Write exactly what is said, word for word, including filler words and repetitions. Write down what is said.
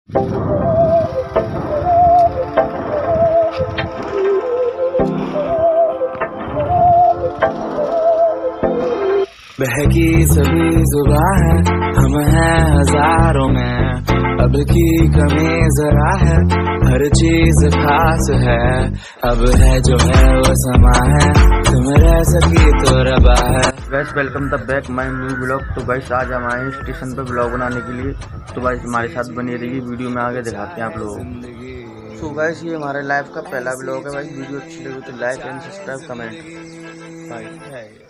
बहकी सभी जुबां है, हम हैं हजारों में, अब की कमी जरा है, हर चीज खास है, अब है जो है वो समा है, तुम रह सकी तो रबा है। Guys welcome the back my new blog. तो गाइस आज हम आए हैं स्टेशन पे ब्लॉग बनाने के लिए। तो गाइस हमारे साथ बनी रहिए, वीडियो में आगे दिखाते हैं आप लोगों को। तो गाइस ये हमारे लाइफ का पहला ब्लॉग है। भाई वीडियो अच्छी लगी तो like and subscribe comment. Bye.